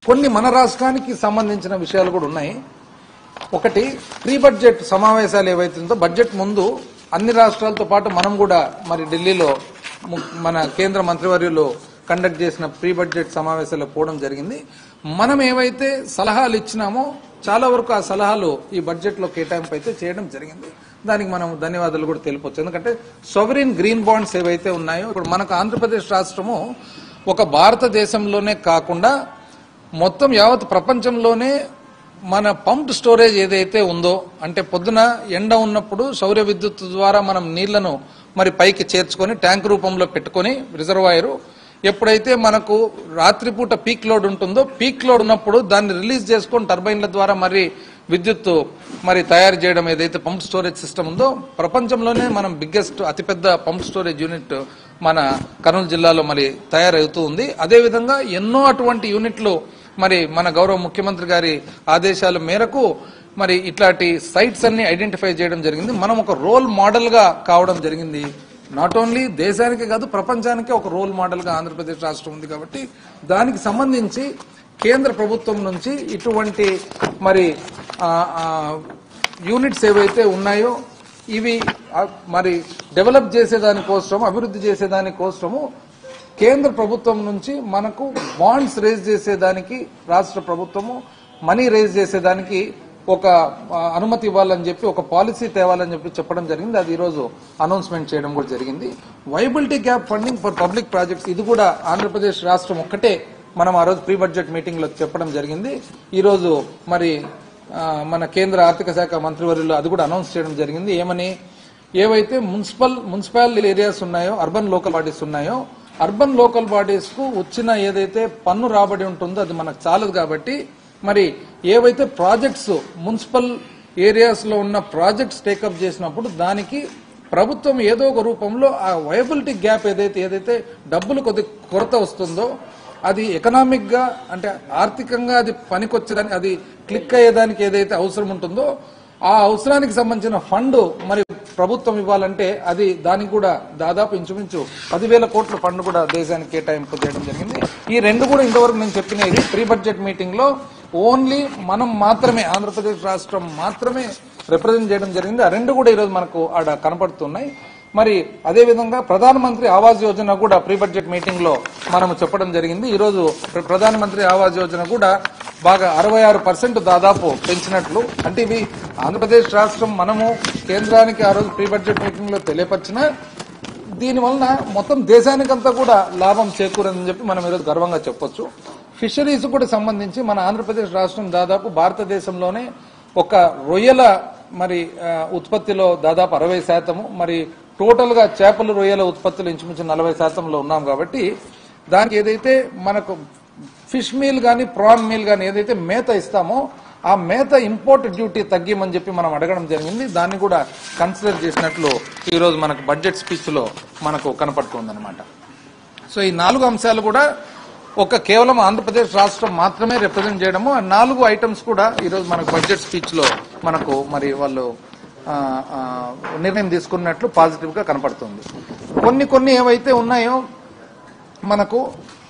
కొన్ని మన రాష్ట్రానికి సంబంధించిన విషయాలు కూడా ఉన్నాయి. ఒకటి, ప్రీ బడ్జెట్ సమావేశాలు ఏవైతే ఉందో బడ్జెట్ ముందు అన్ని రాష్ట్రాలతో పాటు మనం కూడా మరి ఢిల్లీలో మన కేంద్ర మంత్రివర్యులు కండక్ట్ చేసిన ప్రీ బడ్జెట్ సమావేశాలకు పోవడం జరిగింది. మనం ఏవైతే సలహాలు ఇచ్చినామో చాలా వరకు ఆ సలహాలు ఈ బడ్జెట్ లో కేటాయింపు అయితే చేయడం జరిగింది. దానికి మనం ధన్యవాదాలు కూడా తెలుపొచ్చు. ఎందుకంటే సోవరిన్ గ్రీన్ బాండ్స్ ఏవైతే ఉన్నాయో ఇప్పుడు మనకు ఆంధ్రప్రదేశ్ రాష్ట్రము ఒక భారతదేశంలోనే కాకుండా మొత్తం యావత్ ప్రపంచంలోనే మన పంప్డ్ స్టోరేజ్ ఏదైతే ఉందో, అంటే పొద్దున ఎండ ఉన్నప్పుడు సౌర విద్యుత్ ద్వారా మనం నీళ్లను మరి పైకి చేర్చుకొని ట్యాంక్ రూపంలో పెట్టుకొని రిజర్వాయరు, ఎప్పుడైతే మనకు రాత్రిపూట పీక్ లోడ్ ఉంటుందో పీక్ లోడ్ ఉన్నప్పుడు దాన్ని రిలీజ్ చేసుకొని టర్బైన్ల ద్వారా మరి విద్యుత్ మరి తయారు చేయడం ఏదైతే పంప్ స్టోరేజ్ సిస్టమ్ ఉందో ప్రపంచంలోనే మనం బిగ్గెస్ట్ అతిపెద్ద పంప్ స్టోరేజ్ యూనిట్ మన కర్నూలు జిల్లాలో మరి తయారవుతూ ఉంది. అదేవిధంగా ఎన్నో అటువంటి యూనిట్లు మరి మన గౌరవ ముఖ్యమంత్రి గారి ఆదేశాల మేరకు మరి ఇట్లాంటి సైట్స్ అన్ని ఐడెంటిఫై చేయడం జరిగింది. మనం ఒక రోల్ మోడల్ గా కావడం జరిగింది. నాట్ ఓన్లీ దేశానికి కాదు ప్రపంచానికి ఒక రోల్ మోడల్ గా ఆంధ్రప్రదేశ్ రాష్ట్రం ఉంది. కాబట్టి దానికి సంబంధించి కేంద్ర ప్రభుత్వం నుంచి ఇటువంటి మరి యూనిట్స్ ఏవైతే ఉన్నాయో ఇవి మరి డెవలప్ చేసేదానికోసం అభివృద్ధి చేసేదానికోసము కేంద్ర ప్రభుత్వం నుంచి మనకు బాండ్స్ రేజ్ చేసేదానికి రాష్ట్ర ప్రభుత్వము మనీ రేజ్ చేసేదానికి ఒక అనుమతి ఇవ్వాలని చెప్పి ఒక పాలసీ తేవాలని చెప్పి చెప్పడం జరిగింది. అది ఈరోజు అనౌన్స్మెంట్ చేయడం కూడా జరిగింది. Viability gap funding for public projects, ఇది కూడా ఆంధ్రప్రదేశ్ రాష్ట్రం ఒక్కటే మనం ఆ రోజు ప్రీ బడ్జెట్ మీటింగ్ లో చెప్పడం జరిగింది. ఈ రోజు మరి మన కేంద్ర ఆర్థిక శాఖ మంత్రివర్యులు అది కూడా అనౌన్స్ చేయడం జరిగింది. ఏమని, ఏవైతే మున్సిపల్ ఏరియాస్ ఉన్నాయో, అర్బన్ లోకల్ బాడీస్ ఉన్నాయో, అర్బన్ లోకల్ బాడీస్ కు వచ్చిన ఏదైతే పన్ను రాబడి ఉంటుందో అది మనకు చాలదు. కాబట్టి మరి ఏవైతే ప్రాజెక్ట్స్ మున్సిపల్ ఏరియాస్ లో ఉన్న ప్రాజెక్ట్స్ టేకప్ చేసినప్పుడు దానికి ప్రభుత్వం ఏదో ఒక రూపంలో ఆ వైబిలిటీ గ్యాప్ ఏదైతే డబ్బులు కొద్ది కొరత వస్తుందో అది ఎకనామిక్ గా అంటే ఆర్థికంగా అది పనికొచ్చడానికి అది క్లిక్ అయ్యేదానికి ఏదైతే అవసరం ఉంటుందో ఆ అవసరానికి సంబంధించిన ఫండ్ మరి ప్రభుత్వం ఇవ్వాలంటే అది దానికి కూడా దాదాపు ఇంచుమించు 10,000 కోట్ల ఫండ్ కూడా దేశానికి కేటాయింపు చేయడం జరిగింది. ఈ రెండు కూడా ఇంతవరకు నేను చెప్పినది ప్రీ బడ్జెట్ మీటింగ్ లో ఓన్లీ మనం మాత్రమే ఆంధ్రప్రదేశ్ రాష్ట్రం మాత్రమే రిప్రజెంట్ చేయడం జరిగింది. ఆ రెండు కూడా ఈరోజు మనకు ఆడ కనపడుతున్నాయి. మరి అదేవిధంగా ప్రధానమంత్రి ఆవాస్ యోజన కూడా ప్రీ బడ్జెట్ మీటింగ్ లో మనం చెప్పడం జరిగింది. ఈరోజు ప్రధానమంత్రి ఆవాస్ యోజన కూడా బాగా 66% దాదాపు పెంచినట్లు, అంటే ఇవి ఆంధ్రప్రదేశ్ రాష్ట్రం మనము కేంద్రానికి ఆ రోజు ప్రీ బడ్జెట్ మీటింగ్ లో తెలియపరిచిన దీని వలన మొత్తం దేశానికంతా కూడా లాభం చేకూరని చెప్పి మనం ఈరోజు గర్వంగా చెప్పొచ్చు. ఫిషరీస్ కూడా సంబంధించి మన ఆంధ్రప్రదేశ్ రాష్ట్రం దాదాపు భారతదేశంలోనే ఒక రొయ్యల మరి ఉత్పత్తిలో దాదాపు 60%, మరి టోటల్ గా చేపలు రొయ్యల ఉత్పత్తులు ఇంచుమించు 40%లో ఉన్నాం. కాబట్టి దానికి ఏదైతే మనకు ఫిష్ మీల్ గానీ ప్రాన్ మీల్ గానీ ఏదైతే మేత ఇస్తామో ఆ మేత ఇంపోర్ట్ డ్యూటీ తగ్గిమని చెప్పి మనం అడగడం జరిగింది. దాన్ని కూడా కన్సిడర్ చేసినట్లు ఈ రోజు మనకు బడ్జెట్ స్పీచ్ లో మనకు కనపడుతుందన్నమాట. సో ఈ 4 అంశాలు కూడా ఒక కేవలం ఆంధ్రప్రదేశ్ రాష్ట్రం మాత్రమే రిప్రజెంట్ చేయడము, ఆ 4 ఐటమ్స్ కూడా ఈరోజు మనకు బడ్జెట్ స్పీచ్ లో మనకు మరి వాళ్ళు నిర్ణయం తీసుకున్నట్లు పాజిటివ్ గా కనపడుతుంది. కొన్ని ఏవైతే ఉన్నాయో మనకు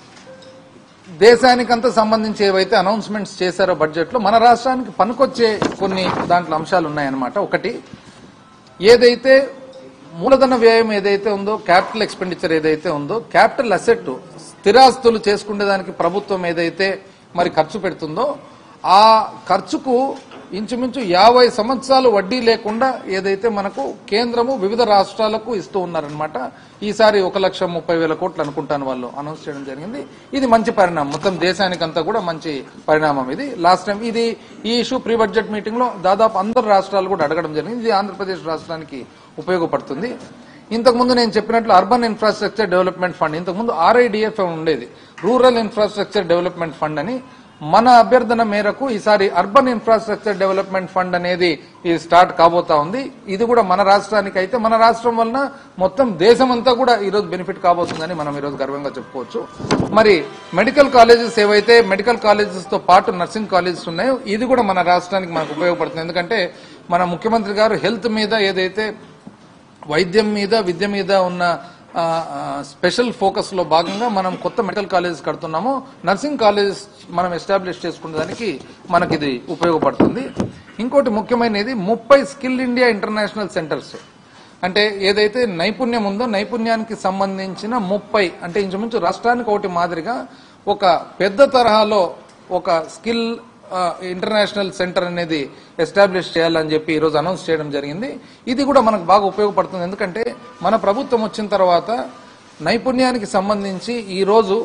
దేశానికంతా సంబంధించి ఏవైతే అనౌన్స్మెంట్స్ చేశారో బడ్జెట్ లో మన రాష్ట్రానికి పనికొచ్చే కొన్ని దాంట్లో అంశాలు ఉన్నాయన్నమాట. ఒకటి, ఏదైతే మూలధన వ్యయం ఏదైతే ఉందో, క్యాపిటల్ ఎక్స్పెండిచర్ ఏదైతే ఉందో, క్యాపిటల్ అసెట్ స్థిరాస్తులు చేసుకునేదానికి ప్రభుత్వం ఏదైతే మరి ఖర్చు పెడుతుందో ఆ ఖర్చుకు ఇంచుమించు 50 సంవత్సరాలు వడ్డీ లేకుండా ఏదైతే మనకు కేంద్రము వివిధ రాష్ట్రాలకు ఇస్తూ ఉన్నారనమాట. ఈసారి 1,30,000 కోట్లు అనుకుంటాను వాళ్ళు అనౌన్స్ చేయడం జరిగింది. ఇది మంచి పరిణామం, మొత్తం దేశానికంతా కూడా మంచి పరిణామం. ఇది లాస్ట్ టైం ఈ ఇష్యూ ప్రీ బడ్జెట్ మీటింగ్ లో దాదాపు అందరు రాష్ట్రాలు కూడా అడగడం జరిగింది. ఇది ఆంధ్రప్రదేశ్ రాష్ట్రానికి ఉపయోగపడుతుంది. ఇంతకుముందు నేను చెప్పినట్లు అర్బన్ ఇన్ఫ్రాస్ట్రక్చర్ డెవలప్మెంట్ ఫండ్, ఇంతకుముందు RIDF ఉండేది, రూరల్ ఇన్ఫ్రాస్ట్రక్చర్ డెవలప్మెంట్ ఫండ్ అని. మన అభ్యర్థన మేరకు ఈసారి అర్బన్ ఇన్ఫ్రాస్ట్రక్చర్ డెవలప్మెంట్ ఫండ్ అనేది స్టార్ట్ కాబోతా ఉంది. ఇది కూడా మన రాష్ట్రానికి అయితే మన రాష్ట్రం వలన మొత్తం దేశమంతా కూడా ఈరోజు బెనిఫిట్ కాబోతుందని మనం ఈరోజు గర్వంగా చెప్పుకోవచ్చు. మరి మెడికల్ కాలేజెస్ ఏవైతే మెడికల్ కాలేజెస్ తో పాటు నర్సింగ్ కాలేజెస్ ఉన్నాయో ఇది కూడా మన రాష్ట్రానికి మనకు ఉపయోగపడుతుంది. ఎందుకంటే మన ముఖ్యమంత్రి గారు హెల్త్ మీద ఏదైతే వైద్యం మీద విద్య మీద ఉన్న స్పెషల్ ఫోకస్ లో భాగంగా మనం కొత్త మెడికల్ కాలేజ్ కడుతున్నాము. నర్సింగ్ కాలేజ్ మనం ఎస్టాబ్లిష్ చేసుకునే దానికి మనకి ఇది ఉపయోగపడుతుంది. ఇంకోటి ముఖ్యమైనది 30 స్కిల్ ఇండియా ఇంటర్నేషనల్ సెంటర్స్. అంటే ఏదైతే నైపుణ్యం ఉందో నైపుణ్యానికి సంబంధించిన 30 అంటే ఇంచుమించు రాష్ట్రానికి ఒకటి మాదిరిగా ఒక పెద్ద తరహాలో ఒక స్కిల్ ఇంటర్నేషనల్ సెంటర్ అనేది ఎస్టాబ్లిష్ చేయాలని చెప్పి ఈరోజు అనౌన్స్ చేయడం జరిగింది. ఇది కూడా మనకు బాగా ఉపయోగపడుతుంది. ఎందుకంటే మన ప్రభుత్వం వచ్చిన తర్వాత నైపుణ్యానికి సంబంధించి ఈరోజు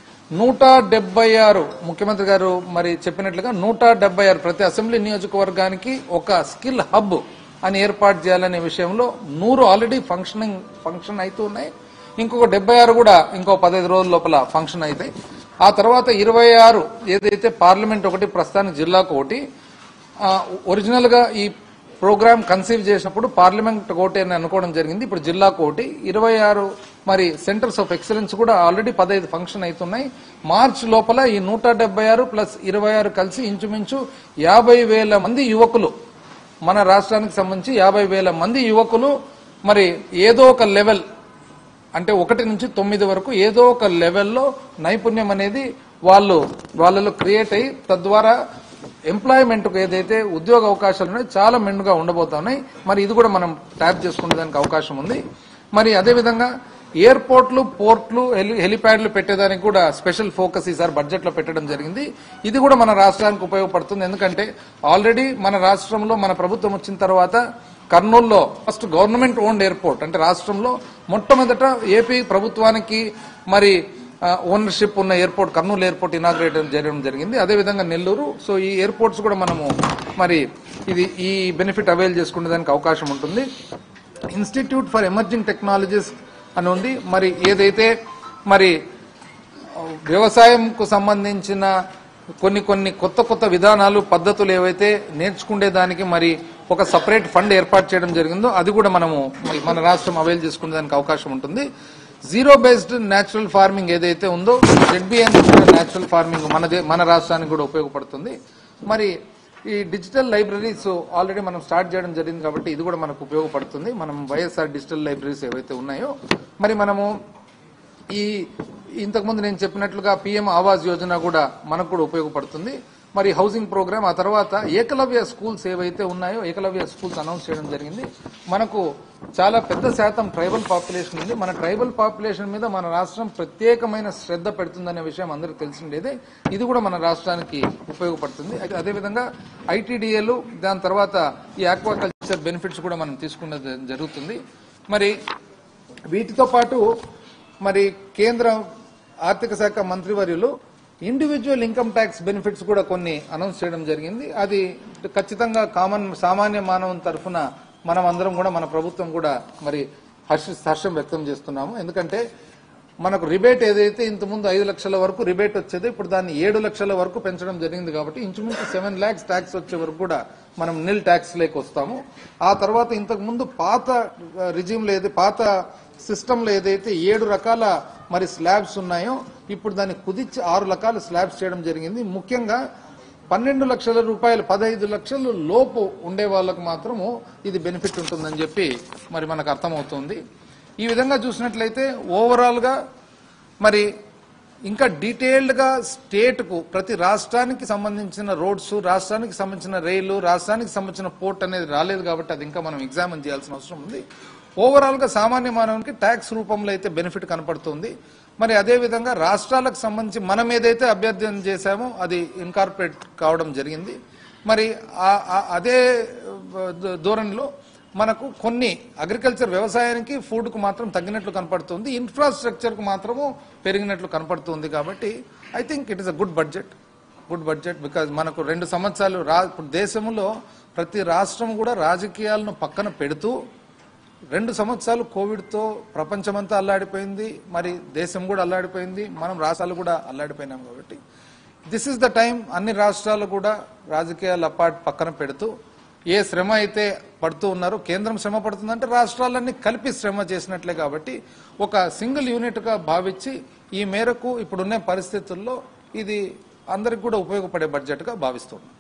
176 ముఖ్యమంత్రి గారు మరి చెప్పినట్లుగా 176 ప్రతి అసెంబ్లీ నియోజకవర్గానికి ఒక స్కిల్ హబ్ అని ఏర్పాటు చేయాలనే విషయంలో 100 ఆల్రెడీ ఫంక్షన్ అవుతూ ఉన్నాయి. ఇంకొక 76 కూడా ఇంకో 15 రోజుల లోపల ఫంక్షన్ అవుతాయి. ఆ తర్వాత 26 ఏదైతే పార్లమెంట్ ఒకటి, ప్రస్తుతానికి జిల్లాకు ఒకటి. ఒరిజినల్ గా ఈ ప్రోగ్రామ్ కన్సీవ్ చేసినప్పుడు పార్లమెంట్ ఒకటి అని అనుకోవడం జరిగింది. ఇప్పుడు జిల్లాకు ఒకటి. 26 మరి సెంటర్స్ ఆఫ్ ఎక్సలెన్స్ కూడా ఆల్రెడీ 15 ఫంక్షన్ అవుతున్నాయి. మార్చి లోపల ఈ 176 ప్లస్ 26 కలిసి ఇంచుమించు 50,000 మంది యువకులు, మన రాష్ట్రానికి సంబంధించి 50,000 మంది యువకులు మరి ఏదో ఒక లెవెల్ అంటే 1 నుంచి 9 వరకు ఏదో ఒక లెవెల్లో నైపుణ్యం అనేది వాళ్ళలో క్రియేట్ అయ్యి తద్వారా ఎంప్లాయ్మెంట్ కు ఏదైతే ఉద్యోగ అవకాశాలు ఉన్నాయో చాలా మెండుగా ఉండబోతున్నాయి. మరి ఇది కూడా మనం ట్యాప్ చేసుకునే దానికి అవకాశం ఉంది. మరి అదేవిధంగా ఎయిర్పోర్ట్లు, పోర్ట్లు, హెలిప్యాడ్లు పెట్టేదానికి కూడా స్పెషల్ ఫోకస్ ఈసారి బడ్జెట్ లో పెట్టడం జరిగింది. ఇది కూడా మన రాష్ట్రానికి ఉపయోగపడుతుంది. ఎందుకంటే ఆల్రెడీ మన రాష్ట్రంలో మన ప్రభుత్వం వచ్చిన తర్వాత కర్నూలులో ఫస్ట్ గవర్నమెంట్ ఓన్డ్ ఎయిర్పోర్ట్ అంటే రాష్ట్రంలో మొట్టమొదట ఏపీ ప్రభుత్వానికి మరి ఓనర్షిప్ ఉన్న ఎయిర్పోర్ట్ కర్నూలు ఎయిర్పోర్ట్ ఇనాగ్రేట్ చేయడం జరిగింది. అదేవిధంగా నెల్లూరు. సో ఈ ఎయిర్పోర్ట్స్ కూడా మనము మరి ఈ బెనిఫిట్ అవైల్ చేసుకునే దానికి అవకాశం ఉంటుంది. ఇన్స్టిట్యూట్ ఫర్ ఎమర్జింగ్ టెక్నాలజీస్ అని ఉంది. మరి ఏదైతే మరి వ్యవసాయంకు సంబంధించిన కొన్ని కొత్త విధానాలు, పద్ధతులు ఏవైతే నేర్చుకునే దానికి మరి ఒక సపరేట్ ఫండ్ ఏర్పాటు చేయడం జరిగిందో అది కూడా మనము మన రాష్ట్రం అవైల్ చేసుకునే దానికి అవకాశం ఉంటుంది. జీరో బేస్డ్ న్యాచురల్ ఫార్మింగ్ ఏదైతే ఉందో ZBN న్యాచురల్ ఫార్మింగ్ మన రాష్ట్రానికి కూడా ఉపయోగపడుతుంది. మరి ఈ డిజిటల్ లైబ్రరీస్ ఆల్రెడీ మనం స్టార్ట్ చేయడం జరిగింది కాబట్టి ఇది కూడా మనకు ఉపయోగపడుతుంది. మనం వైఎస్ఆర్ డిజిటల్ లైబ్రరీస్ ఏవైతే ఉన్నాయో మరి మనము ఇంతకుముందు నేను చెప్పినట్లుగా PM ఆవాస్ యోజన కూడా మనకు కూడా ఉపయోగపడుతుంది. మరి హౌసింగ్ ప్రోగ్రామ్, ఆ తర్వాత ఏకలవ్య స్కూల్స్ ఏవైతే ఉన్నాయో ఏకలవ్య స్కూల్స్ అనౌన్స్ చేయడం జరిగింది. మనకు చాలా పెద్ద శాతం ట్రైబల్ పాపులేషన్ ఉంది. మన ట్రైబల్ పాపులేషన్ మీద మన రాష్ట్రం ప్రత్యేకమైన శ్రద్ధ పెడుతుందనే విషయం అందరికీ తెలిసిండేదే. ఇది కూడా మన రాష్ట్రానికి ఉపయోగపడుతుంది. అదేవిధంగా ITDAలు, దాని తర్వాత ఈ ఆక్వాకల్చర్ బెనిఫిట్స్ కూడా మనం తీసుకున్నది జరుగుతుంది. మరి వీటితో పాటు మరి కేంద్ర ఆర్థిక శాఖ మంత్రివర్యులు ఇండివిజువల్ ఇన్కమ్ ట్యాక్స్ బెనిఫిట్స్ కూడా కొన్ని అనౌన్స్ చేయడం జరిగింది. అది ఖచ్చితంగా సామాన్య మానవుని తరఫున మనం అందరం కూడా మన ప్రభుత్వం కూడా మరి హర్షం వ్యక్తం చేస్తున్నాము. ఎందుకంటే మనకు రిబేట్ ఏదైతే ఇంతకుముందు 5 లక్షల వరకు రిబేట్ వచ్చేది ఇప్పుడు దాన్ని 7 లక్షల వరకు పెంచడం జరిగింది. కాబట్టి ఇంచుమించు 7 lakhs ట్యాక్స్ వచ్చే వరకు కూడా మనం నిల్ ట్యాక్స్ లేక వస్తాము. ఆ తర్వాత ఇంతకుముందు పాత రిజిమ్లో పాత సిస్టంలో ఏదైతే 7 రకాల మరి స్లాబ్స్ ఉన్నాయో ఇప్పుడు దాన్ని కుదించి 6 రకాల స్లాబ్స్ చేయడం జరిగింది. ముఖ్యంగా 12 లక్షల రూపాయలు 15 లక్షల లోపు ఉండే వాళ్ళకు మాత్రము ఇది బెనిఫిట్ ఉంటుందని చెప్పి మరి మనకు అర్థమవుతుంది. ఈ విధంగా చూసినట్లయితే ఓవరాల్ గా మరి ఇంకా డీటెయిల్డ్ గా స్టేట్ కు ప్రతి రాష్ట్రానికి సంబంధించిన రోడ్స్, రాష్ట్రానికి సంబంధించిన రైలు, రాష్ట్రానికి సంబంధించిన పోర్ట్ అనేది రాలేదు కాబట్టి అది ఇంకా మనం ఎగ్జామిన్ చేయాల్సిన అవసరం ఉంది. ఓవరాల్ గా సామాన్య మానవునికి ట్యాక్స్ రూపంలో అయితే బెనిఫిట్ కనపడుతుంది. మరి అదేవిధంగా రాష్ట్రాలకు సంబంధించి మనం ఏదైతే అభ్యర్థన చేశామో అది ఇన్కార్పొరేట్ కావడం జరిగింది. మరి అదే ధోరణిలో మనకు కొన్ని అగ్రికల్చర్ వ్యవసాయానికి ఫుడ్ కు మాత్రం తగ్గినట్లు కనపడుతుంది, ఇన్ఫ్రాస్ట్రక్చర్ కు మాత్రము పెరిగినట్లు కనపడుతుంది. కాబట్టి I think it is a good budget because మనకు 2 సంవత్సరాలు దేశంలో ప్రతి రాష్ట్రం కూడా రాజకీయాలను పక్కన పెడుతూ 2 సంవత్సరాలు కోవిడ్తో ప్రపంచమంతా అల్లాడిపోయింది, మరి దేశం కూడా అల్లాడిపోయింది, మనం రాష్ట్రాలు కూడా అల్లాడిపోయినాం. కాబట్టి దిస్ ఇస్ ద టైం అన్ని రాష్ట్రాలు కూడా రాజకీయాలు పక్కన పెడుతూ ఏ శ్రమ అయితే పడుతూ ఉన్నారో, కేంద్రం శ్రమ పడుతుందంటే రాష్ట్రాలన్నీ కలిపి శ్రమ చేసినట్లే. కాబట్టి ఒక సింగిల్ యూనిట్ గా భావించి ఈ మేరకు ఇప్పుడున్న పరిస్థితుల్లో ఇది అందరికి కూడా ఉపయోగపడే బడ్జెట్ గా భావిస్తున్నాం.